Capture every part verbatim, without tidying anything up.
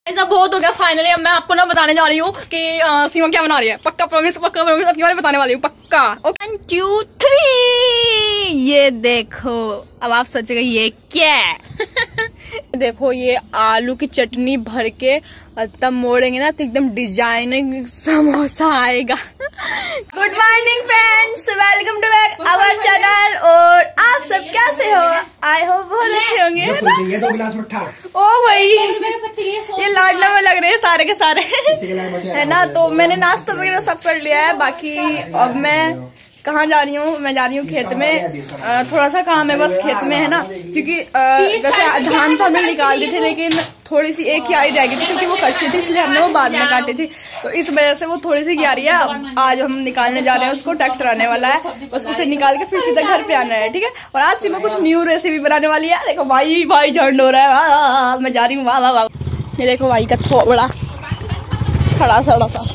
ऐसा बहुत हो गया फाइनली। अब मैं आपको ना बताने जा रही हूँ कि आ, सीमा क्या बना रही है। पक्का प्रॉमिस, पक्का प्रॉमिस आपके बारे में बताने वाली हूँ, पक्का। वन टू थ्री, ये देखो। अब आप सोचेगा ये क्या है। देखो ये आलू की चटनी भर के तब मोड़ेंगे ना तो एकदम डिजाइनिंग समोसा आएगा। Good morning friends, welcome to back our channel. और आप सब कैसे हो? आई होप बहुत अच्छे होंगे। दो गिलास मट्ठा। ओ भाई ये लाडला में लग रहे हैं सारे के सारे, है ना। तो मैंने नाश्ता वगैरह सब कर लिया है। बाकी अब मैं कहाँ जा रही हूँ? मैं जा रही हूँ खेत में। थोड़ा सा काम है बस खेत में, है ना। क्योंकि वैसे धान तो हमने निकाल दी थी, लेकिन थोड़ी सी एक क्यारी रह गई थी क्योंकि वो कच्ची थी, इसलिए हमने वो बाद में काटी थी। तो इस वजह से वो थोड़ी सी क्यारी है। आज हम निकालने जा रहे हैं उसको। ट्रैक्टर आने वाला है, बस उसे निकाल के फिर सीधा घर पे आना है, ठीक है। और आज से मैं कुछ न्यू रेसिपी बनाने वाली है। देखो भाई भाई झंड हो रहा है, मैं जा रही हूँ। वाह वाह वाह, ये देखो भाई का थोड़ा सड़ा सड़ा सा।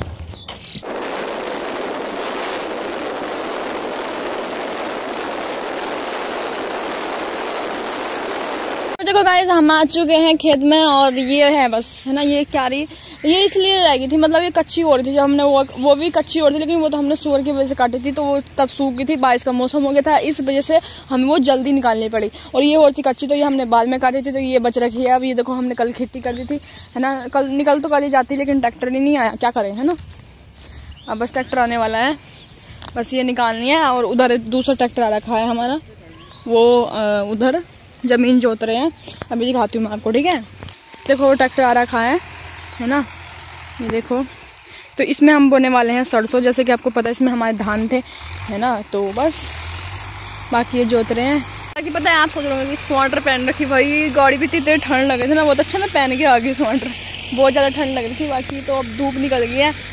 देखो गाइस, हम आ चुके हैं खेत में और ये है बस, है ना। ये क्यारी ये इसलिए रह गई थी, मतलब ये कच्ची हो रही थी जब हमने वो वो भी कच्ची हो रही थी, लेकिन वो तो हमने सूअर की वजह से काटी थी, तो वो तब सूख गई थी। बारिश का मौसम हो गया था, इस वजह से हमें वो जल्दी निकालनी पड़ी। और ये हो रही थी कच्ची, तो ये हमने बाद में काटी थी, तो ये बच रखी है। अब ये देखो हमने कल खेती कर दी थी, है ना। कल निकल तो कल ही जाती, लेकिन ट्रैक्टर ही नहीं आया, क्या करें, है ना। अब बस ट्रैक्टर आने वाला है, बस ये निकालनी है। और उधर दूसरा ट्रैक्टर आ रखा है हमारा, वो उधर जमीन जोत रहे हैं। अभी दिखाती हूँ मैं आपको, ठीक है। देखो वो ट्रैक्टर आ रखा है, है ना। ये देखो, तो इसमें हम बोने वाले हैं सरसों। जैसे कि आपको पता है इसमें हमारे धान थे, है ना। तो बस बाकी ये जोत रहे हैं। बाकी पता है, आप सोच रहे होंगे कि स्वेटर पहन रखी। भाई गाड़ी भी इतनी ठंड लग रही थी ना, बहुत अच्छा मैं पहन के आ गई स्वेटर। बहुत ज़्यादा ठंड लग रही थी। बाकी तो अब धूप निकल गई है।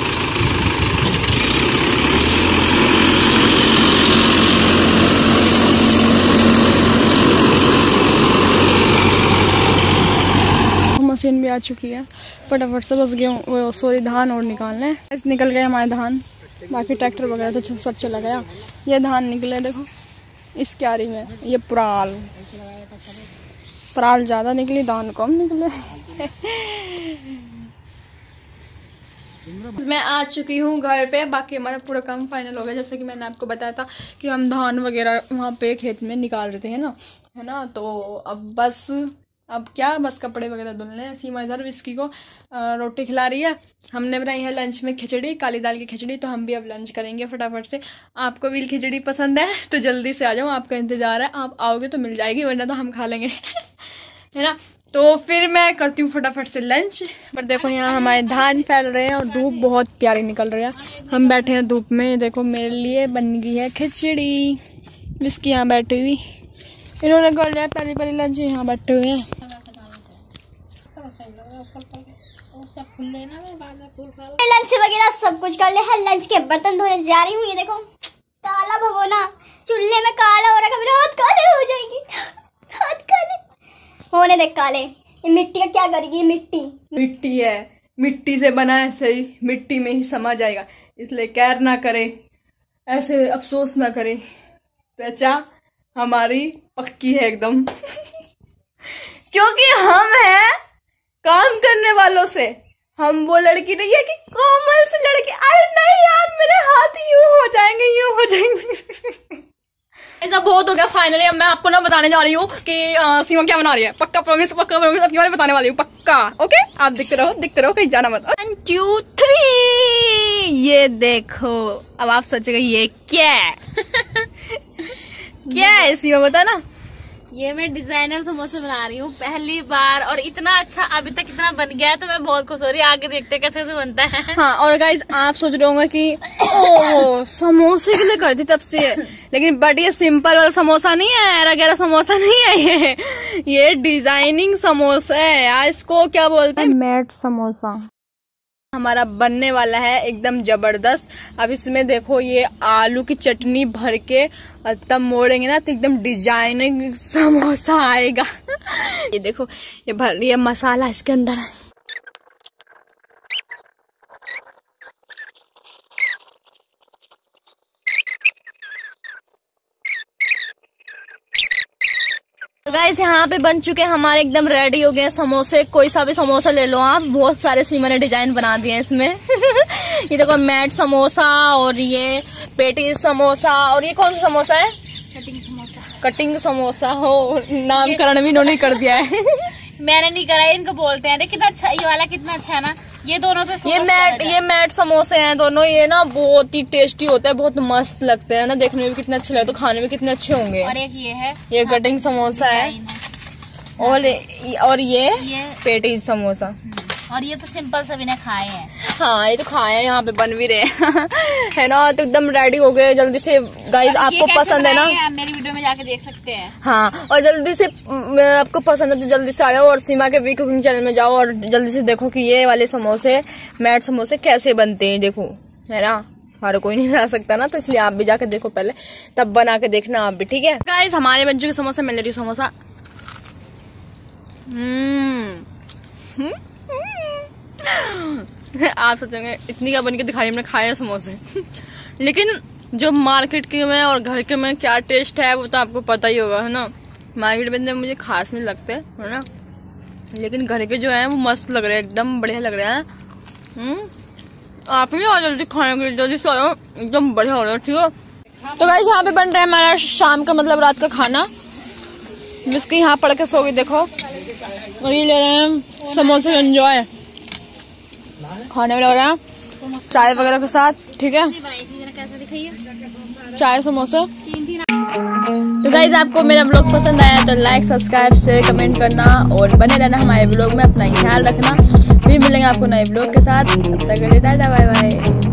मशीन भी आ चुकी है, फटाफट से बस गेहूँ सॉरी धान और निकालने हैं। निकल गए हमारे धान। बाकी ट्रैक्टर वगैरह तो सब चला गया। ये धान निकले देखो इस क्यारी में। ये पराल पराल ज़्यादा निकली, धान कम निकले। मैं आ चुकी हूँ घर पे। बाकी हमारा पूरा काम फाइनल हो गया। जैसे कि मैंने आपको बताया था कि हम धान वगैरह वहाँ पे खेत में निकाल रहे थे, है ना, है ना। तो अब बस अब क्या, बस कपड़े वगैरह धुलने हैं। सीमा इधर विस्की को रोटी खिला रही है। हमने बनाई है लंच में खिचड़ी, काली दाल की खिचड़ी। तो हम भी अब लंच करेंगे फटाफट से। आपको भी खिचड़ी पसंद है तो जल्दी से आ जाओ, आपका इंतजार है। आप आओगे तो मिल जाएगी, वरना तो हम खा लेंगे। है ना। तो फिर मैं करती हूँ फटाफट से लंच। पर देखो यहाँ हमारे धान फैल रहे हैं और धूप बहुत प्यारी निकल रही है। हम बैठे हैं धूप में। देखो मेरे लिए बन गई है खिचड़ी। विस्की यहाँ बैठी हुई, इन्होंने कर लिया पहली पहली लंच, यहाँ बैठे हुए हैं। लंच वगैरह सब कुछ कर लिया है। लंच के बर्तन धोने जा रही हूँ। ये देखो काला भगोना चूल्हे में काला हो रखा, मेरे हाथ काले हो जाएंगे। हाथ काले होने दे काले। ये मिट्टी का क्या करेगी? मिट्टी मिट्टी है, मिट्टी से बना है, सही मिट्टी में ही समा जाएगा। इसलिए कैर ना करे, ऐसे अफसोस ना करे। त्वचा हमारी पक्की है एकदम। क्योंकि हम हैं काम करने वालों से। हम वो लड़की नहीं है कि कोमल से लड़की। अरे नहीं यार, मेरे हाथ यूं हो जाएंगे, यूं हो जाएंगे। ऐसा बहुत हो गया फाइनली। अब मैं आपको ना बताने जा रही हूँ कि आ, सीमा क्या बना रही है। पक्का प्रॉमिस, पक्का प्रॉमिस आपके बारे में बताने वाली हूँ, पक्का। ओके, आप दिखते रहो दिखते रहो, कहीं जाना मत। वन टू थ्री, ये देखो। अब आप सोचेगा ये क्या है। क्या है सीमा, बता ना। ये मैं डिजाइनर समोसे बना रही हूँ पहली बार, और इतना अच्छा अभी तक इतना बन गया है, तो मैं बहुत खुश हो रही हूँ। आगे देखते कैसे कैसे बनता है। हाँ, और गाइज आप सोच रहे होंगे कि ओ समोसे के लिए करती तब से, लेकिन बट ये सिंपल वाला समोसा नहीं है, एरा गैरा समोसा नहीं है। ये ये डिजाइनिंग समोसा है यार। इसको क्या बोलते हैं? मैट समोसा। हमारा बनने वाला है एकदम जबरदस्त। अब इसमें देखो ये आलू की चटनी भर के तब मोड़ेंगे ना तो एकदम डिजाइनिंग समोसा आएगा। ये देखो ये भर ये मसाला इसके अंदर है। गाइस यहाँ पे बन चुके हैं हमारे, एकदम रेडी हो गए समोसे। कोई सा भी समोसा ले लो आप, बहुत सारे सीमा ने डिजाइन बना दिए हैं इसमें। ये देखो मैट समोसा और ये पेटीज समोसा, और ये कौन सा समोसा है? कटिंग समोसा। कटिंग समोसा हो, नामकरण भी इन्होंने कर दिया है। मैंने नहीं करा, इनको बोलते हैं। देख कितना अच्छा, ये वाला कितना अच्छा है ना। ये दोनों पे ये मैट ये मैट समोसे हैं दोनों। ये ना बहुत ही टेस्टी होता है, बहुत मस्त लगते हैं ना, देखने में भी कितने अच्छे लगते हैं, तो खाने में कितने अच्छे होंगे। और एक ये है, ये कटिंग समोसा है, और और ये, ये पेटीज समोसा। और ये तो सिंपल से भी खाए हैं। हाँ ये तो खाए हैं, यहाँ पे बन भी रहे हैं। है ना, तो एकदम रेडी हो गए जल्दी से। गाइस आपको पसंद है ना, आप मेरी वीडियो में जाके देख सकते हैं। हाँ, और जल्दी से आपको पसंद है तो जल्दी से आ जाओ और सीमा के वी कुकिंग चैनल में जाओ और जल्दी से देखो कि ये वाले समोसे, मैट समोसे कैसे बनते हैं। देखो है ना, हर कोई नहीं बना सकता ना, तो इसलिए आप भी जाके देखो पहले, तब बना के देखना आप भी, ठीक है। गाइस हमारे बच्चों के समोसा, मिल रही समोसा। हम्म आप सोचेंगे इतनी क्या बन के दिखाई, हमने खाए समोसे। लेकिन जो मार्केट के में और घर के में क्या टेस्ट है वो तो आपको पता ही होगा, है ना। मार्केट में मुझे खास नहीं लगते, है ना, लेकिन घर के जो है वो मस्त लग रहे हैं, एकदम बढ़िया लग रहे हैं। हम्म आप भी और जल्दी खाने के लिए जल्दी से आओ, एकदम बढ़िया हो रहा है, ठीक है। तो गाइस यहाँ पे बन रहा है हमारा शाम का, मतलब रात का खाना। जिसकी यहाँ पढ़ के सो गई देखो, और ये ले रहे हैं समोसे एंजॉय खाने में, लग रहा है चाय वगैरह के साथ, ठीक है। चाय समोसे। तो गाइज आपको मेरा ब्लॉग पसंद आया तो लाइक सब्सक्राइब शेयर कमेंट करना और बने रहना हमारे ब्लॉग में। अपना ख्याल रखना, फिर मिलेंगे आपको नए ब्लॉग के साथ, तब तक के लिए टाटा बाय बाय।